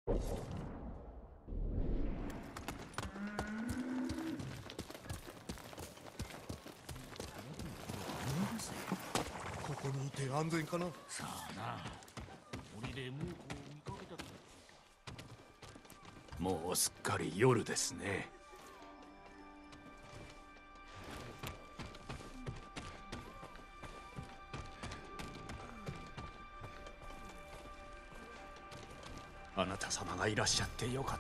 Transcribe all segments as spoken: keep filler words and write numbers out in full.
ここにいて安全かな。 さあな、森で猛虎を見かけたと。 もうすっかり夜ですね。あなた様がいらっしゃってよかった。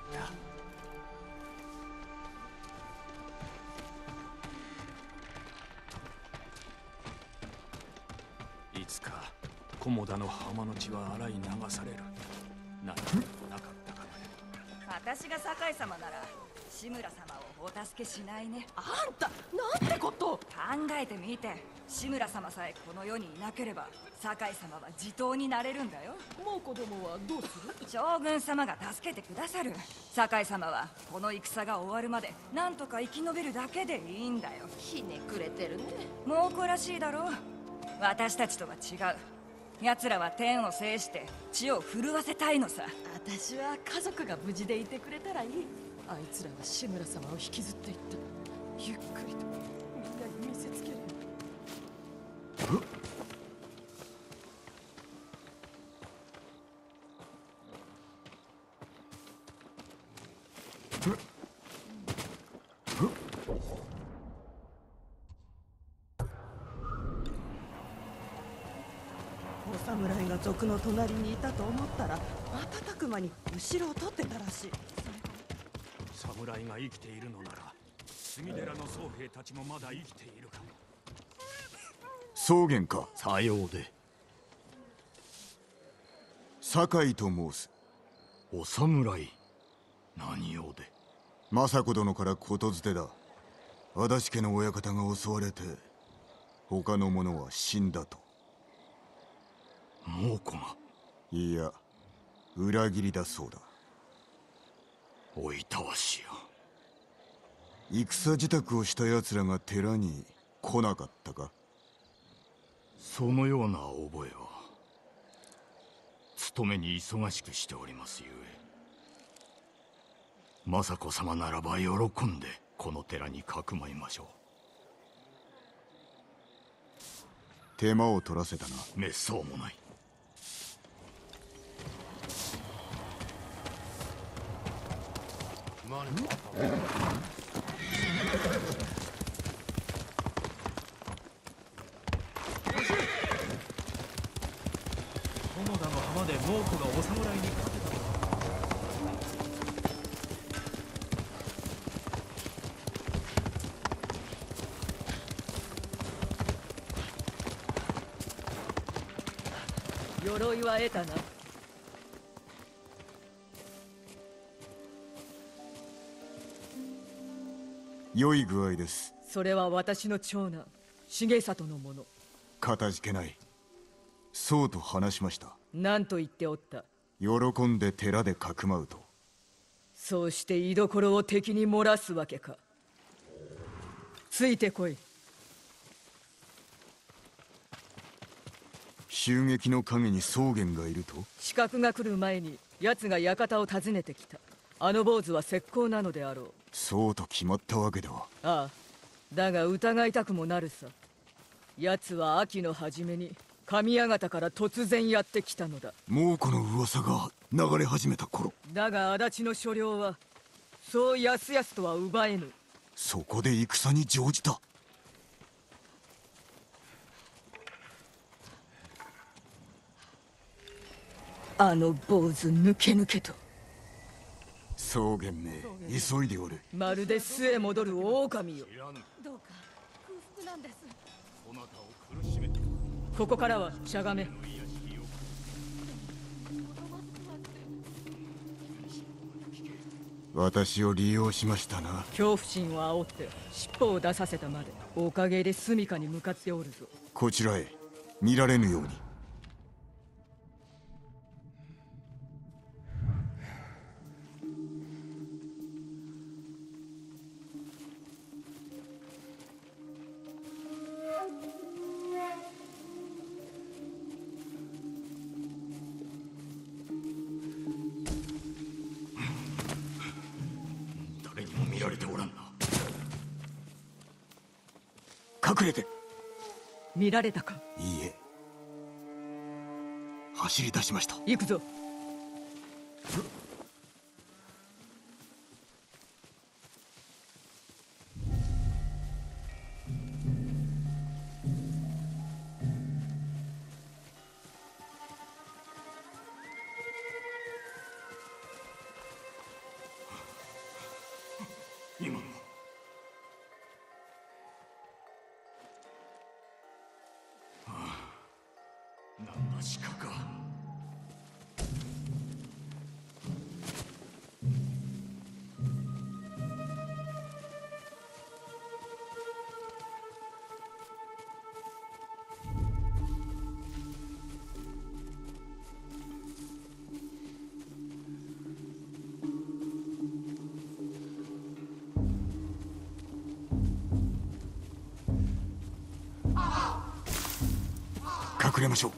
いつか菰田の浜の血は洗い流される。何もなかったからね。 私が堺様なら志村様をお助けしないね。 あんたなんてこと。 考えてみて、志村様さえこの世にいなければ堺様は地頭になれるんだよ。 もう子供はどうする。 将軍様が助けてくださる。堺様はこの戦が終わるまでなんとか生き延びるだけでいいんだよ。 ひねくれてるね。 猛虎らしいだろう。私たちとは違う。奴らは天を制して地を震わせたいのさ。 私は家族が無事でいてくれたらいい。あいつらは志村様を引きずっていった。ゆっくりとみんなに見せつける。お侍が族の隣にいたと思ったら瞬く間に後ろを取ってたらしい。 侍が生きているのなら杉寺の僧兵たちもまだ生きているかも。 草原か。 さようで。 堺と申す。 お侍。何用で。 政子殿から言づてだ。足立家の親方が襲われて他の者は死んだと。 猛虎が。 いや、裏切りだそうだ。 おいたわしや。 戦支度をした奴らが寺に来なかったか。 そのような覚えは。勤めに忙しくしておりますゆえ。政子様ならば喜んでこの寺にかくまいましょう。 手間を取らせたな。 めっそうもない。 何か菰田の浜で猛虎がお侍にかけた。 鎧は得たな。 良い具合です。 それは私の長男重里のもの。 かたじけない。そうと話しました。 何と言っておった。 喜んで寺でかくまうと。 そうして居所を敵に漏らすわけか。ついてこい。 襲撃の陰に草原がいると。 刺客が来る前に奴が館を訪ねてきた。あの坊主は石膏なのであろう。 そうと決まったわけでは。 ああ、だが疑いたくもなるさ。奴は秋の初めに神谷方から突然やってきたのだ。 猛虎の噂が流れ始めた頃。 だが足立の所領はそうやすやすとは奪えぬ。 そこで戦に乗じた。 あの坊主抜け抜けと。 草原め、急いでおる。 まるで巣へ戻る狼よ。 どうか空腹なんです。 そなたを苦しめて。 ここからはしゃがめ。 私を利用しましたな。 恐怖心を煽って尻尾を出させたまで。おかげで住処に向かっておるぞ。 こちらへ見られぬように。 隠れて。 見られたか？ いいえ、走り出しました。 行くぞ。 今のああ、なんだ鹿か。 隠れましょう。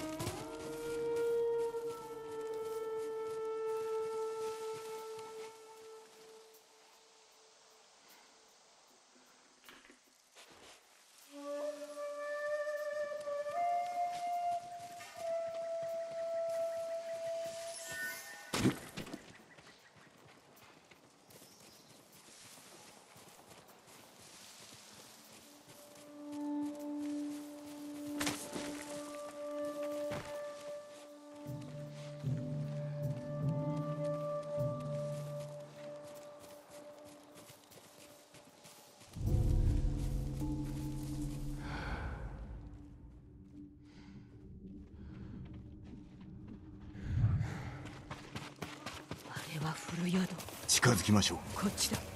あれは古宿。 近づきましょう。 こっちだ。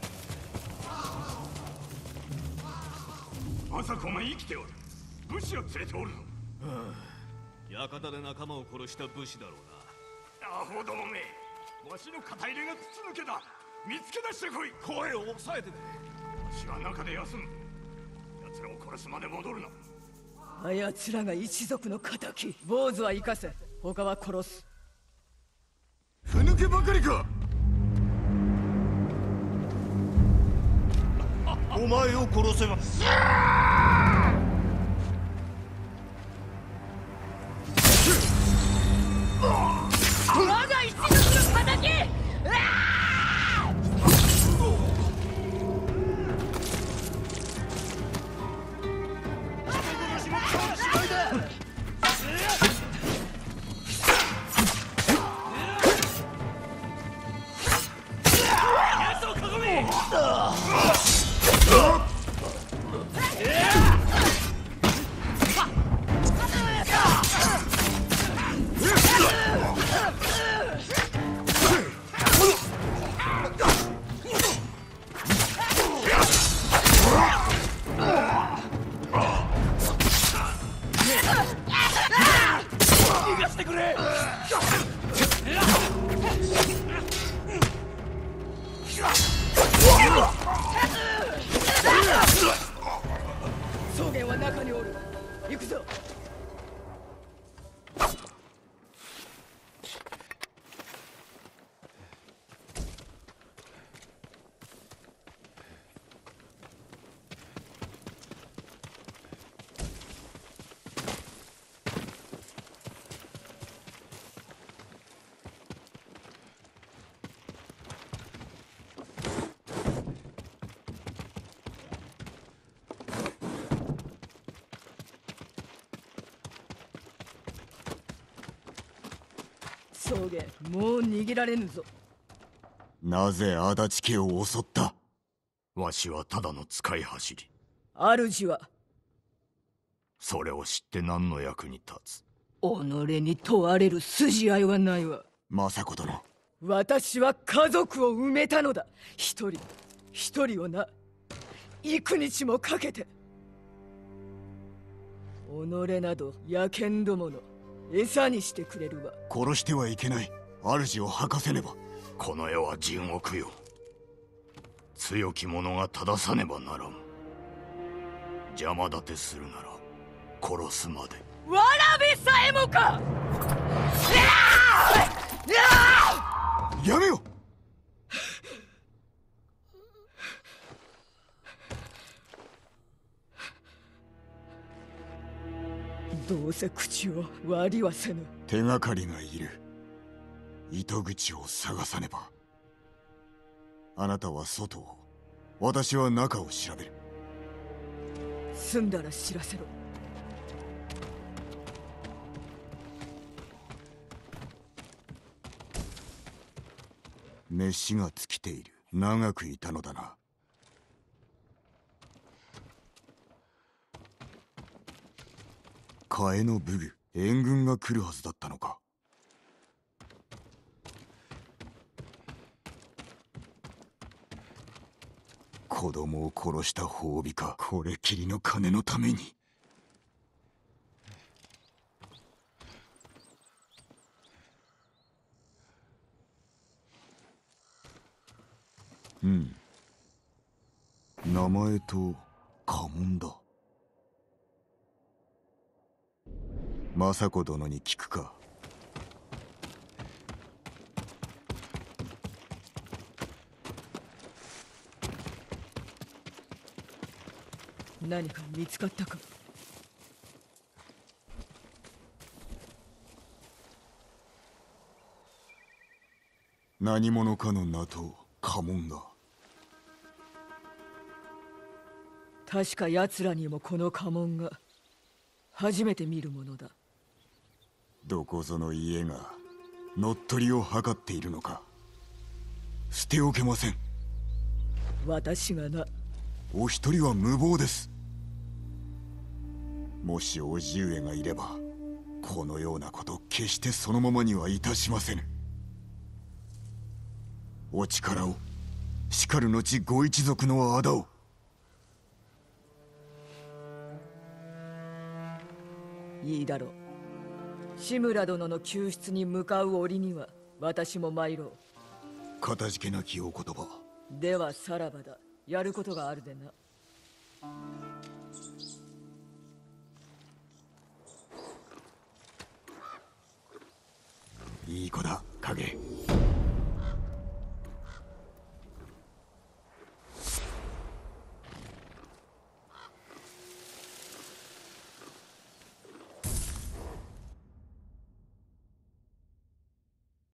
まさかお前生きておる。武士を連れておるの。 館で仲間を殺した武士だろうアホどもめ、わしの肩入れが筒抜けだ。見つけ出してこい。 な。声を抑えてくわしは中で休む。奴らを殺すまで戻るな。 あやつらが一族の敵。坊主は生かせ、他は殺す。 ふぬけばかりか。 お前を殺せば我が一族の敵。草原は中におる。行くぞ。草原、もう逃げられぬぞ。 なぜ足立家を襲った？ わしはただの使い走り。 主はそれを知って何の役に立つ？ 己に問われる筋合いはないわ。 政子殿、 私は家族を埋めたのだ。一人一人をな、幾日もかけて。己など野犬どもの餌にしてくれるわ。 殺してはいけない。主を吐かせねば。 この世は地獄よ。強き者が正さねばならん。邪魔立てするなら殺すまで。 わらべさえもか。 やめよ。 どうせ口を割りはせぬ。 手がかりがいる。糸口を探さねば。あなたは外を、私は中を調べる。 済んだら知らせろ。 飯が尽きている。長くいたのだな。替えの武具、援軍が来るはずだったのか。子供を殺した褒美か。これきりの金のために。うん。名前と家紋だ。政子殿に聞くか。 何か見つかったか。 何者かの名と家紋が。 確か奴らにもこの家紋が。初めて見るものだ。 どこぞの家が乗っ取りを図っているのか。捨ておけません。 私がな。 お一人は無謀です。もし叔父上がいればこのようなこと決してそのままにはいたしませぬ。お力を、しかる後ご一族の仇を。 いいだろう。志村殿の救出に向かう折には私も参ろう。 かたじけなきお言葉。 ではさらばだ。やることがあるでな。 いい子だ、影。